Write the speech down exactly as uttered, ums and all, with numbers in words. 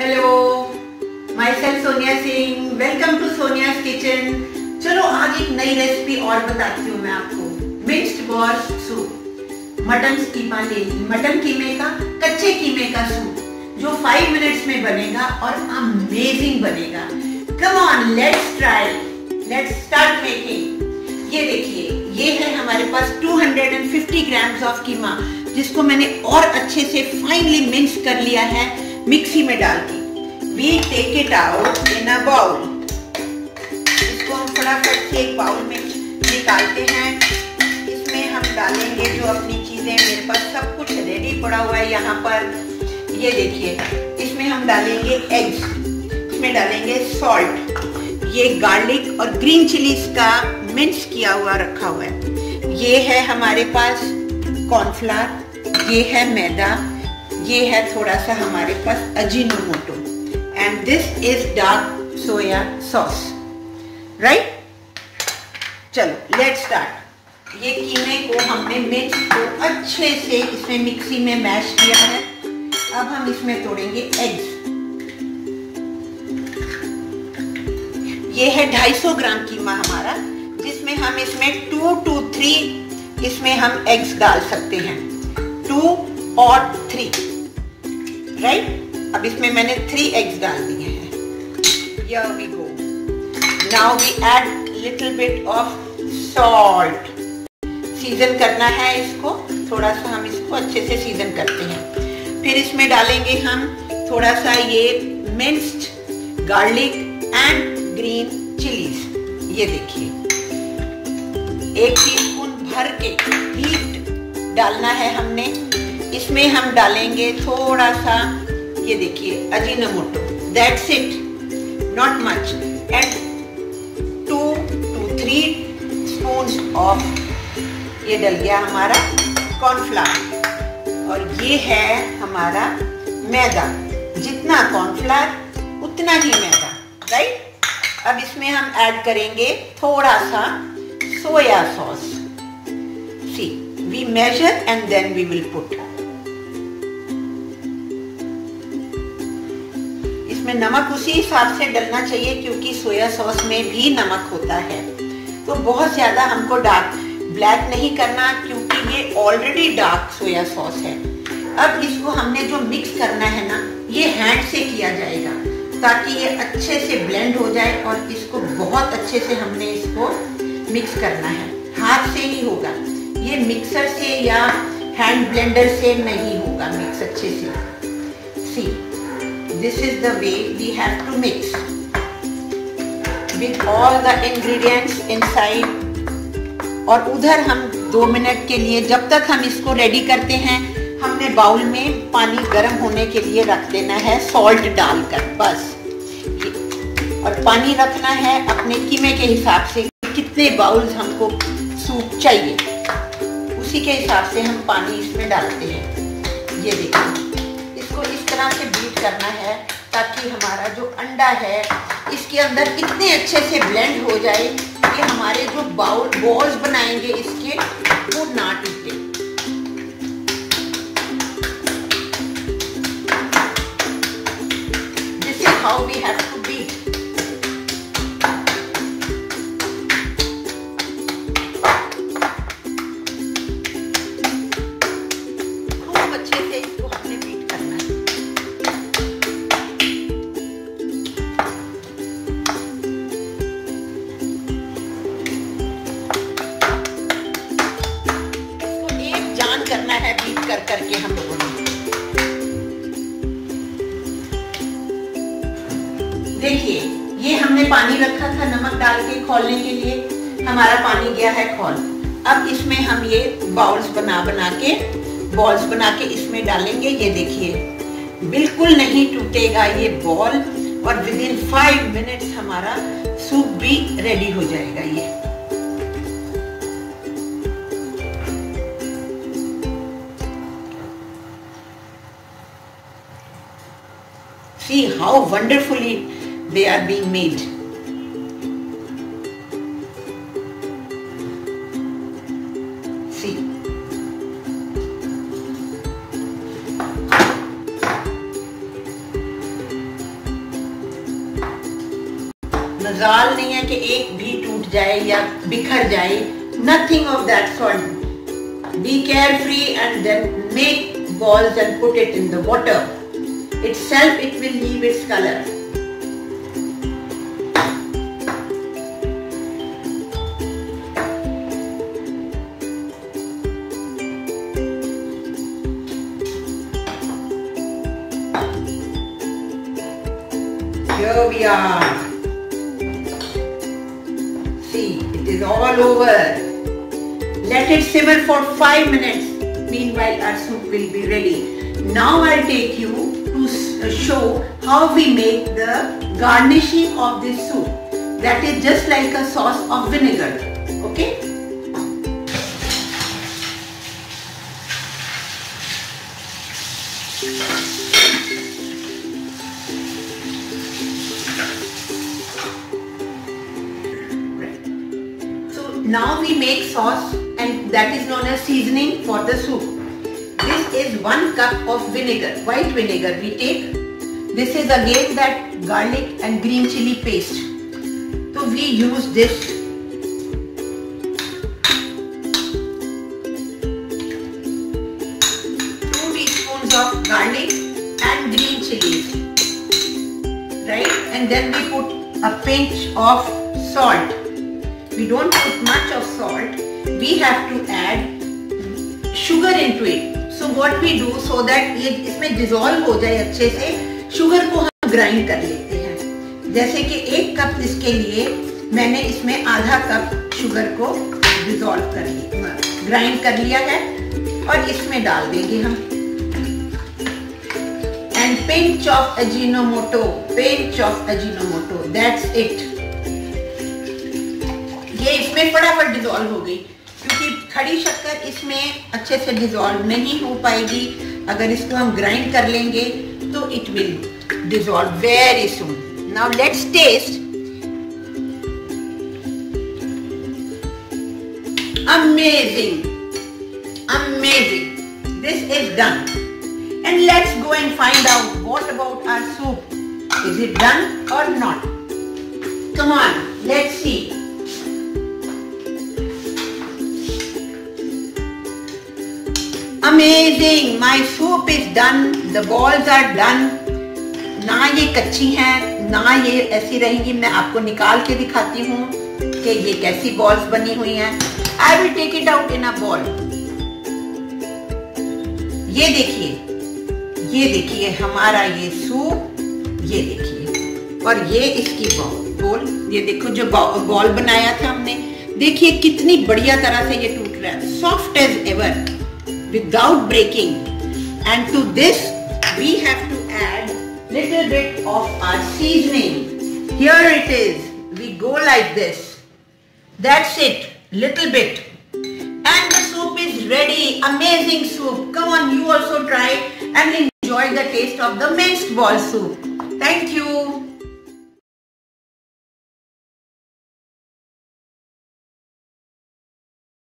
Hello, myself Sonia Singh. Welcome to Sonia's kitchen. चलो आज एक नई रेसिपी और बताती हूँ मैं आपको। Mixed ball soup, mutton keema ले ली, मटन कीमे का, कच्चे कीमे का सूप जो फाइव मिनट्स में बनेगा और अमेजिंग बनेगा। Come on, let's try, let's start making. ये देखिए, ये है हमारे पास two hundred fifty grams of keema, जिसको मैंने और अच्छे से फाइनली मिक्स कर लिया है मिक्सी में डाल के। We take it out in a bowl. इसको हम फटाफट से एक बाउल में निकालते हैं। इसमें हम डालेंगे जो अपनी चीजें, मेरे पास सब कुछ रेडी पड़ा हुआ है यहाँ पर। ये देखिए, इसमें हम डालेंगे एग्स, इसमें डालेंगे सॉल्ट, ये गार्लिक और ग्रीन चिलीज का मिक्स किया हुआ रखा हुआ है। ये है हमारे पास कॉर्नफ्लावर, ये है मैदा, ये है थोड़ा सा हमारे पास Ajinomoto, and this is dark soy sauce, right. चलो लेट्स स्टार्ट। ये कीमे को हमने मिक्स को अच्छे से इसमें मिक्सी में मैश किया है। अब हम इसमें तोड़ेंगे एग्स। ये है दो सौ पचास ग्राम कीमा हमारा, जिसमें हम इसमें टू टू थ्री इसमें हम एग्स डाल सकते हैं, टू और थ्री, राइट। अब इसमें मैंने थ्री एग्स डाल दिए हैं। Here we go. Now we add little bit of salt. Season करना है इसको, थोड़ा सा हम इसको अच्छे से सीजन करते हैं। फिर इसमें डालेंगे हम थोड़ा सा ये minced garlic and green chillies. ये देखिए, एक टीस्पून भर के हीट डालना है हमने। इसमें हम डालेंगे थोड़ा सा, ये देखिए, Ajinomoto. That's it, not much, and two two three spoon of, ये डल गया हमारा कॉर्नफ्लावर। और ये है हमारा मैदा, जितना कॉर्नफ्लावर उतना ही मैदा, राइट। अब इसमें हम ऐड करेंगे थोड़ा सा soy sauce. See, we measure and then we will put. इसमें नमक उसी हिसाब से डलना चाहिए, क्योंकि सोया सॉस में भी नमक होता है। तो बहुत ज्यादा हमको डार्क ब्लैक नहीं करना, क्योंकि ये ऑलरेडी डार्क सोया सॉस है। अब इसको हमने जो मिक्स करना है ना, ये हैंड से किया जाएगा, ताकि ये अच्छे से ब्लेंड हो जाए। और इसको बहुत अच्छे से हमने इसको मिक्स करना है, हाथ से ही होगा, ये मिक्सर से या हैंड ब्लेंडर से नहीं होगा मिक्स अच्छे से। See, this is the way we have to mix with all the ingredients inside. और उधर हम दो मिनट के लिए, जब तक हम इसको रेडी करते हैं, हमने बाउल में पानी गर्म होने के लिए रख देना है, सॉल्ट डालकर, बस। और पानी रखना है अपने कीमे के हिसाब से, कितने बाउल्स हमको सूप चाहिए, उसी के हिसाब से हम पानी इसमें डालते हैं। ये देखिए, इसको इस तरह से बीट करना है ताकि हमारा जो अंडा है इसके अंदर इतने अच्छे से ब्लेंड हो जाए कि हमारे जो बाउल बॉल्स बनाएंगे इसके, वो ना टूटे। This is how we have to beat. खूब अच्छे से इसको हमने बीट करना है। करना है बीट कर करके हम लोगों ने। देखिए, ये हमने पानी रखा था नमक डाल के खौलने के लिए, हमारा पानी गया है खौल। अब इसमें हम ये बाउल्स बना बना के, बॉल्स बना के इसमें डालेंगे। ये देखिए, बिल्कुल नहीं टूटेगा ये बॉल, और विद इन फाइव मिनट्स हमारा सूप भी रेडी हो जाएगा। ये see how wonderfully they are being made. See, मजाल नहीं है कि एक भी टूट जाए या बिखर जाए. Nothing of that sort. Be carefree and then make balls and put it in the water. Itself it will leave its color. Here we are. See, it is all over. Let it simmer for five minutes. Meanwhile, our soup will be ready. Now I'll take you to show how we make the garnishing of this soup. That is just like a sauce of vinegar. Okay? Now we make sauce, and that is known as seasoning for the soup. This is one cup of vinegar, white vinegar we take. This is again that garlic and green chili paste. So we use this. Two teaspoons of garlic and green chilies. Right? And then we put a pinch of salt. We don't put much of salt. We have to add sugar into it. So what we do, so that ये इसमें dissolve हो जाए अच्छे से, sugar को हम grind कर लेते हैं. जैसे कि एक कप इसके लिए मैंने इसमें आधा कप sugar को dissolve कर लिया, grind कर लिया है, और इसमें डाल देंगे हम. And pinch of Ajinomoto, pinch of Ajinomoto. That's it. ये इसमें फटाफट डिजोल्व हो गई, क्योंकि खड़ी शक्कर इसमें अच्छे से डिजोल्व नहीं हो पाएगी. अगर इसको हम ग्राइंड कर लेंगे तो it will dissolve very soon. Now let's taste. Amazing, amazing. This is done. And let's go and find out what about our soup. Is it done or not? Come on, let's see. Amazing! My soup is done. The balls are done. ना ये कच्ची हैं, ना ये ऐसी रहेंगी. मैं आपको निकाल के दिखाती हूँ कि ये कैसी balls बनी हुई हैं. I will take it out in a ball. ये देखिए, ये देखिए हमारा ये सूप. ये देखिए, और ये इसकी बॉल. ये देखो जो बॉल बनाया था हमने. देखिए कितनी बढ़िया तरह से ये टूट रहा है. Soft as ever. Without breaking. And to this we have to add little bit of our seasoning. Here it is. We go like this. That's it. Little bit. And the soup is ready. Amazing soup. Come on, you also try and enjoy the taste of the minced ball soup. Thank you.